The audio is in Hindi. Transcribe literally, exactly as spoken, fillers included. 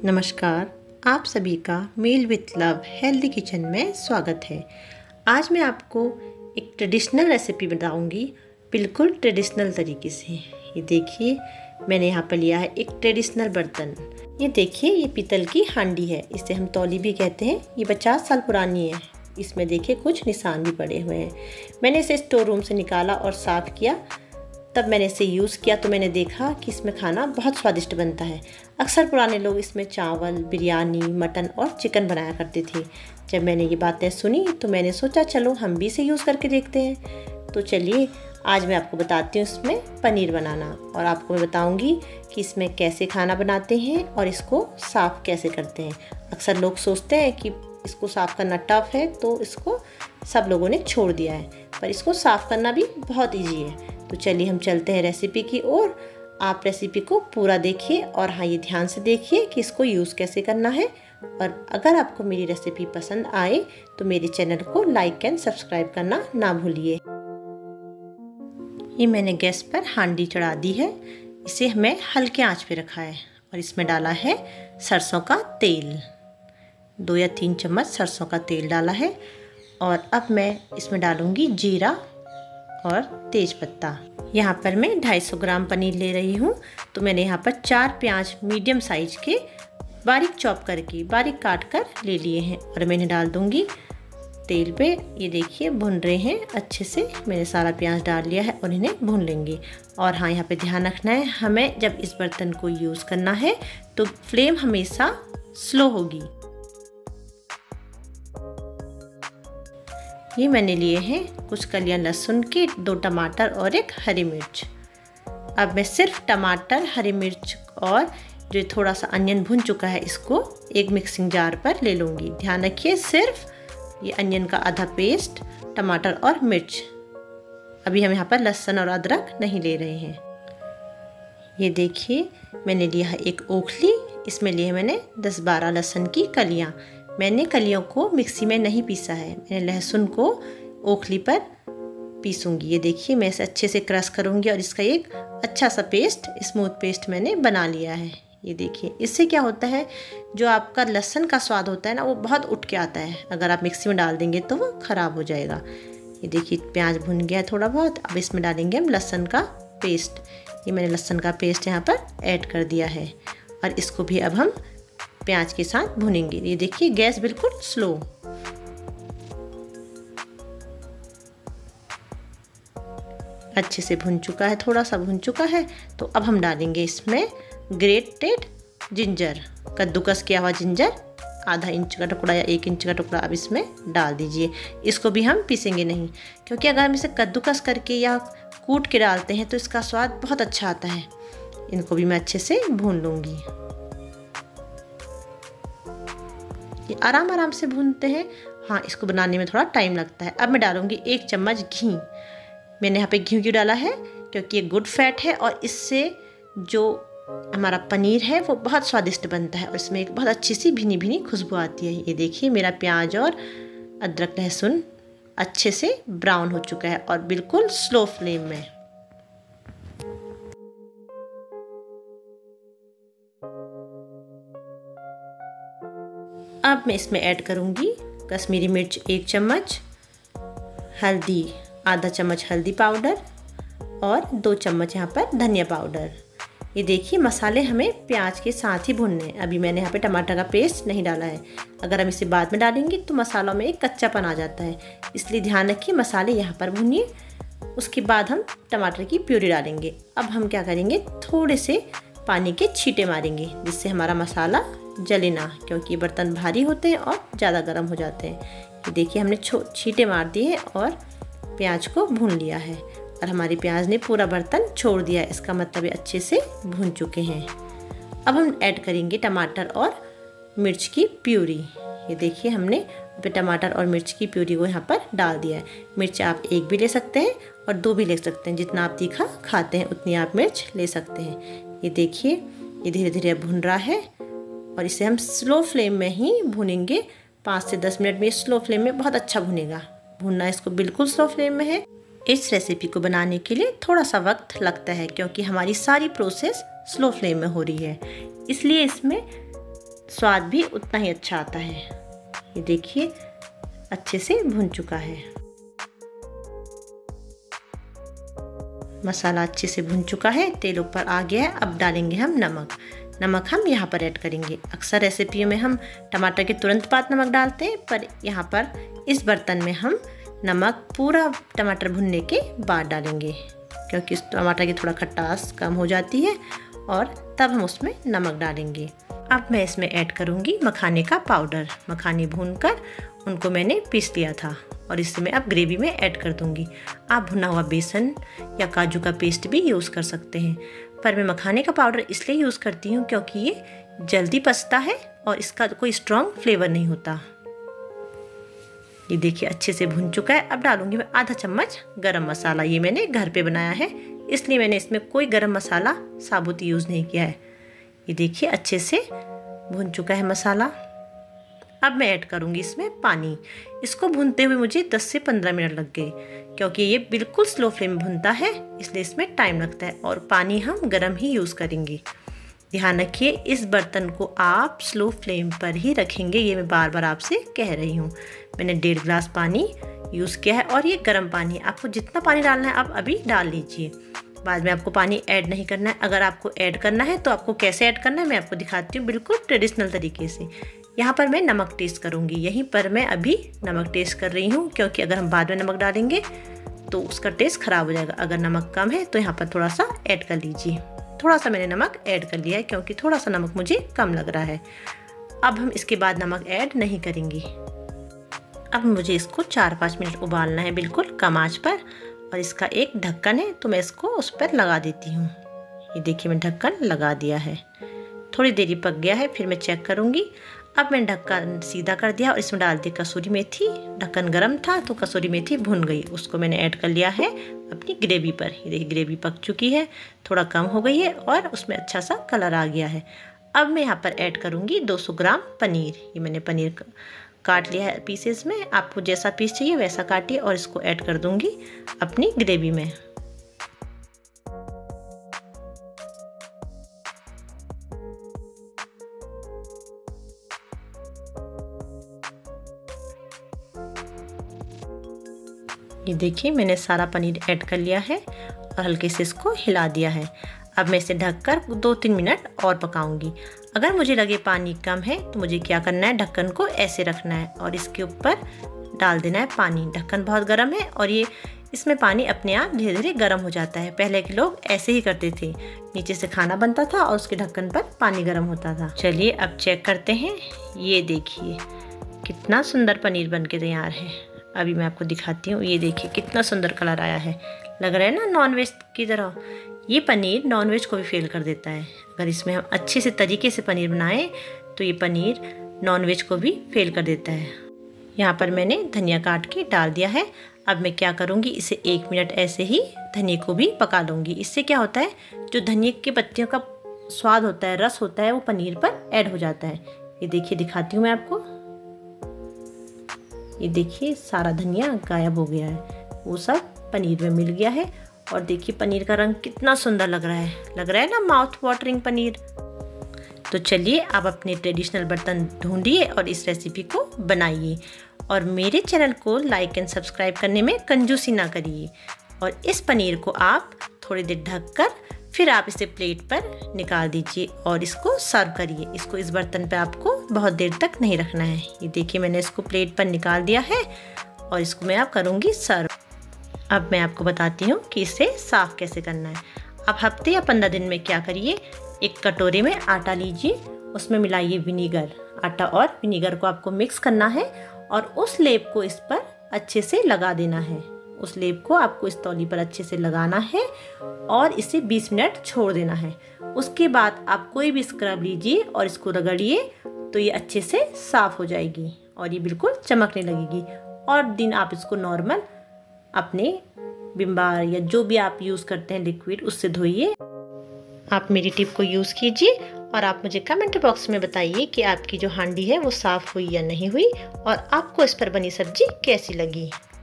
नमस्कार, आप सभी का Meal With Love Healthy Kitchen में स्वागत है। आज मैं आपको एक ट्रेडिशनल रेसिपी बताऊंगी, बिल्कुल ट्रेडिशनल तरीके से। ये देखिए, मैंने यहाँ पर लिया है एक ट्रेडिशनल बर्तन। ये देखिए, ये पीतल की हांडी है, इसे हम तौली भी कहते हैं। ये पचास साल पुरानी है। इसमें देखिए कुछ निशान भी पड़े हुए हैं। मैंने इसे स्टोर रूम से निकाला और साफ़ किया, तब मैंने इसे यूज़ किया तो मैंने देखा कि इसमें खाना बहुत स्वादिष्ट बनता है। अक्सर पुराने लोग इसमें चावल, बिरयानी, मटन और चिकन बनाया करते थे। जब मैंने ये बातें सुनी तो मैंने सोचा चलो हम भी इसे यूज़ करके देखते हैं। तो चलिए आज मैं आपको बताती हूँ इसमें पनीर बनाना, और आपको मैं बताऊँगी कि इसमें कैसे खाना बनाते हैं और इसको साफ़ कैसे करते हैं। अक्सर लोग सोचते हैं कि इसको साफ़ करना टफ है, तो इसको सब लोगों ने छोड़ दिया है, पर इसको साफ़ करना भी बहुत ईजी है। तो चलिए हम चलते हैं रेसिपी की ओर। आप रेसिपी को पूरा देखिए और हाँ, ये ध्यान से देखिए कि इसको यूज़ कैसे करना है। और अगर आपको मेरी रेसिपी पसंद आए तो मेरे चैनल को लाइक एंड सब्सक्राइब करना ना भूलिए। ये मैंने गैस पर हांडी चढ़ा दी है। इसे मैं हल्के आंच पे रखा है और इसमें डाला है सरसों का तेल। दो या तीन चम्मच सरसों का तेल डाला है। और अब मैं इसमें डालूँगी जीरा और तेज पत्ता। यहाँ पर मैं दो सौ पचास ग्राम पनीर ले रही हूँ, तो मैंने यहाँ पर चार प्याज मीडियम साइज के बारीक चॉप करके बारीक काट कर ले लिए हैं और मैंने डाल दूँगी तेल पे। ये देखिए भुन रहे हैं अच्छे से। मैंने सारा प्याज डाल लिया है और इन्हें भून लेंगे। और हाँ, यहाँ पे ध्यान रखना है, हमें जब इस बर्तन को यूज़ करना है तो फ्लेम हमेशा स्लो होगी। ये मैंने लिए हैं कुछ कलियां लहसुन के, दो टमाटर और एक हरी मिर्च। अब मैं सिर्फ टमाटर, हरी मिर्च और जो थोड़ा सा अनियन भुन चुका है इसको एक मिक्सिंग जार पर ले लूँगी। ध्यान रखिए, सिर्फ ये अनियन का आधा पेस्ट, टमाटर और मिर्च। अभी हम यहाँ पर लहसुन और अदरक नहीं ले रहे हैं। ये देखिए, मैंने लिया है एक ओखली, इसमें लिए मैंने दस बारह लहसुन की कलियाँ। मैंने कलियों को मिक्सी में नहीं पीसा है, मैंने लहसुन को ओखली पर पीसूंगी। ये देखिए, मैं इसे अच्छे से क्रश करूंगी और इसका एक अच्छा सा पेस्ट, स्मूथ पेस्ट मैंने बना लिया है। ये देखिए, इससे क्या होता है, जो आपका लहसुन का स्वाद होता है ना, वो बहुत उठ के आता है। अगर आप मिक्सी में डाल देंगे तो वो ख़राब हो जाएगा। ये देखिए, प्याज भुन गया है थोड़ा बहुत। अब इसमें डालेंगे हम लहसुन का पेस्ट। ये मैंने लहसुन का पेस्ट यहाँ पर ऐड कर दिया है और इसको भी अब हम प्याज के साथ भुनेंगे। ये देखिए, गैस बिल्कुल स्लो। अच्छे से भुन चुका है, थोड़ा सा भुन चुका है। तो अब हम डालेंगे इसमें ग्रेटेड जिंजर, कद्दूकस किया हुआ जिंजर, आधा इंच का टुकड़ा या एक इंच का टुकड़ा अब इसमें डाल दीजिए। इसको भी हम पीसेंगे नहीं, क्योंकि अगर हम इसे कद्दूकस करके या कूट के डालते हैं तो इसका स्वाद बहुत अच्छा आता है। इनको भी मैं अच्छे से भून लूँगी। ये आराम आराम से भूनते हैं। हाँ, इसको बनाने में थोड़ा टाइम लगता है। अब मैं डालूंगी एक चम्मच घी। मैंने यहाँ पे घी क्यों डाला है, क्योंकि ये गुड फैट है और इससे जो हमारा पनीर है वो बहुत स्वादिष्ट बनता है और इसमें एक बहुत अच्छी सी भीनी भीनी खुशबू आती है। ये देखिए, मेरा प्याज और अदरक लहसुन अच्छे से ब्राउन हो चुका है और बिल्कुल स्लो फ्लेम में। अब मैं इसमें ऐड करूंगी कश्मीरी मिर्च एक चम्मच, हल्दी आधा चम्मच हल्दी पाउडर और दो चम्मच यहाँ पर धनिया पाउडर। ये देखिए, मसाले हमें प्याज के साथ ही भूनने हैं। अभी मैंने यहाँ पे टमाटर का पेस्ट नहीं डाला है। अगर हम इसे बाद में डालेंगे तो मसालों में एक कच्चापन आ जाता है, इसलिए ध्यान रखिए मसाले यहाँ पर भूनिए। उसके बाद हम टमाटर की प्यूरी डालेंगे। अब हम क्या करेंगे, थोड़े से पानी के छींटे मारेंगे जिससे हमारा मसाला जले ना, क्योंकि ये बर्तन भारी होते हैं और ज़्यादा गर्म हो जाते हैं। ये देखिए, हमने छींटे मार दिए हैं और प्याज को भून लिया है और हमारी प्याज ने पूरा बर्तन छोड़ दिया है। इसका मतलब ये अच्छे से भून चुके हैं। अब हम ऐड करेंगे टमाटर और मिर्च की प्यूरी। ये देखिए, हमने टमाटर और मिर्च की प्यूरी को यहाँ पर डाल दिया है। मिर्च आप एक भी ले सकते हैं और दो भी ले सकते हैं। जितना आप तीखा खाते हैं उतनी आप मिर्च ले सकते हैं। ये देखिए, ये धीरे धीरे भुन रहा है और इसे हम स्लो फ्लेम में ही भूनेंगे। पाँच से दस मिनट में स्लो फ्लेम में बहुत अच्छा भुनेगा। भुनना इसको बिल्कुल स्लो फ्लेम में है। इस रेसिपी को बनाने के लिए थोड़ा सा वक्त लगता है, क्योंकि हमारी सारी प्रोसेस स्लो फ्लेम में हो रही है, इसलिए इसमें स्वाद भी उतना ही अच्छा आता है। ये देखिए अच्छे से भुन चुका है। मसाला अच्छे से भुन चुका है, तेल ऊपर आ गया है। अब डालेंगे हम नमक। नमक हम यहाँ पर ऐड करेंगे। अक्सर रेसिपियों में हम टमाटर के तुरंत बाद नमक डालते हैं, पर यहाँ पर इस बर्तन में हम नमक पूरा टमाटर भुनने के बाद डालेंगे, क्योंकि इस टमाटर की थोड़ा खटास कम हो जाती है और तब हम उसमें नमक डालेंगे। अब मैं इसमें ऐड करूँगी मखाने का पाउडर। मखाने भूनकर उनको मैंने पीस लिया था और इसे मैं अब ग्रेवी में ऐड कर दूँगी। आप भुना हुआ बेसन या काजू का पेस्ट भी यूज़ कर सकते हैं, पर मैं मखाने का पाउडर इसलिए यूज़ करती हूँ क्योंकि ये जल्दी पचता है और इसका कोई स्ट्रॉन्ग फ्लेवर नहीं होता। ये देखिए अच्छे से भुन चुका है। अब डालूंगी मैं आधा चम्मच गरम मसाला। ये मैंने घर पे बनाया है, इसलिए मैंने इसमें कोई गरम मसाला साबुत यूज़ नहीं किया है। ये देखिए अच्छे से भुन चुका है मसाला। अब मैं ऐड करूँगी इसमें पानी। इसको भूनते हुए मुझे दस से पंद्रह मिनट लग गए, क्योंकि ये बिल्कुल स्लो फ्लेम में भुनता है, इसलिए इसमें टाइम लगता है और पानी हम गर्म ही यूज़ करेंगे। ध्यान रखिए इस बर्तन को आप स्लो फ्लेम पर ही रखेंगे, ये मैं बार बार आपसे कह रही हूँ। मैंने डेढ़ गिलास पानी यूज़ किया है और ये गर्म पानी है। आपको जितना पानी डालना है आप अभी डाल लीजिए, बाद में आपको पानी ऐड नहीं करना है। अगर आपको ऐड करना है तो आपको कैसे ऐड करना है मैं आपको दिखाती हूँ, बिल्कुल ट्रेडिशनल तरीके से। यहाँ पर मैं नमक टेस्ट करूँगी। यहीं पर मैं अभी नमक टेस्ट कर रही हूँ, क्योंकि अगर हम बाद में नमक डालेंगे तो उसका टेस्ट ख़राब हो जाएगा। अगर नमक कम है तो यहाँ पर थोड़ा सा ऐड कर लीजिए। थोड़ा सा मैंने नमक ऐड कर लिया है, क्योंकि थोड़ा सा नमक मुझे कम लग रहा है। अब हम इसके बाद नमक ऐड नहीं करेंगे। अब मुझे इसको चार पाँच मिनट उबालना है, बिल्कुल कम आँच पर। और इसका एक ढक्कन है तो मैं इसको उस पर लगा देती हूँ। ये देखिए मैं ढक्कन लगा दिया है। थोड़ी देरी पक गया है, फिर मैं चेक करूँगी। अब मैंने ढक्कन सीधा कर दिया और इसमें डाल दी कसूरी मेथी। ढक्कन गर्म था तो कसूरी मेथी भुन गई, उसको मैंने ऐड कर लिया है अपनी ग्रेवी पर। ये देखिए ग्रेवी पक चुकी है, थोड़ा कम हो गई है और उसमें अच्छा सा कलर आ गया है। अब मैं यहाँ पर ऐड करूँगी दो सौ ग्राम पनीर। ये मैंने पनीर काट लिया है पीसेस में, आपको जैसा पीस चाहिए वैसा काटिए और इसको ऐड कर दूँगी अपनी ग्रेवी में। ये देखिए मैंने सारा पनीर ऐड कर लिया है और हल्के से इसको हिला दिया है। अब मैं इसे ढककर दो तीन मिनट और पकाऊंगी। अगर मुझे लगे पानी कम है तो मुझे क्या करना है, ढक्कन को ऐसे रखना है और इसके ऊपर डाल देना है पानी। ढक्कन बहुत गर्म है और ये इसमें पानी अपने आप धीरे धीरे गर्म हो जाता है। पहले के लोग ऐसे ही करते थे, नीचे से खाना बनता था और उसके ढक्कन पर पानी गर्म होता था। चलिए अब चेक करते हैं। ये देखिए कितना सुंदर पनीर बन के तैयार है। अभी मैं आपको दिखाती हूँ। ये देखिए कितना सुंदर कलर आया है, लग रहा है ना नॉनवेज की तरह। ये पनीर नॉनवेज को भी फेल कर देता है। अगर इसमें हम अच्छे से तरीके से पनीर बनाएं तो ये पनीर नॉनवेज को भी फेल कर देता है। यहाँ पर मैंने धनिया काट के डाल दिया है। अब मैं क्या करूँगी, इसे एक मिनट ऐसे ही धनिया को भी पका लूँगी। इससे क्या होता है, जो धनिया के पत्तियों का स्वाद होता है, रस होता है, वो पनीर पर ऐड हो जाता है। ये देखिए दिखाती हूँ मैं आपको। ये देखिए सारा धनिया गायब हो गया है, वो सब पनीर में मिल गया है। और देखिए पनीर का रंग कितना सुंदर लग रहा है, लग रहा है ना माउथ वाटरिंग पनीर। तो चलिए आप अपने ट्रेडिशनल बर्तन ढूंढिए और इस रेसिपी को बनाइए और मेरे चैनल को लाइक एंड सब्सक्राइब करने में कंजूसी ना करिए। और इस पनीर को आप थोड़ी देर ढककर फिर आप इसे प्लेट पर निकाल दीजिए और इसको सर्व करिए। इसको इस बर्तन पे आपको बहुत देर तक नहीं रखना है। ये देखिए मैंने इसको प्लेट पर निकाल दिया है और इसको मैं आप करूँगी सर्व। अब मैं आपको बताती हूँ कि इसे साफ़ कैसे करना है। आप हफ्ते या पंद्रह दिन में क्या करिए, एक कटोरे में आटा लीजिए, उसमें मिलाइए विनीगर। आटा और विनीगर को आपको मिक्स करना है और उस लेप को इस पर अच्छे से लगा देना है। उस लेप को आपको इस तौली पर अच्छे से लगाना है और इसे बीस मिनट छोड़ देना है। उसके बाद आप कोई भी स्क्रब लीजिए और इसको रगड़िए तो ये अच्छे से साफ़ हो जाएगी और ये बिल्कुल चमकने लगेगी। और दिन आप इसको नॉर्मल अपने विम बार या जो भी आप यूज़ करते हैं लिक्विड, उससे धोइए। आप मेरी टिप को यूज़ कीजिए और आप मुझे कमेंट बॉक्स में बताइए कि आपकी जो हांडी है वो साफ़ हुई या नहीं हुई और आपको इस पर बनी सब्जी कैसी लगी।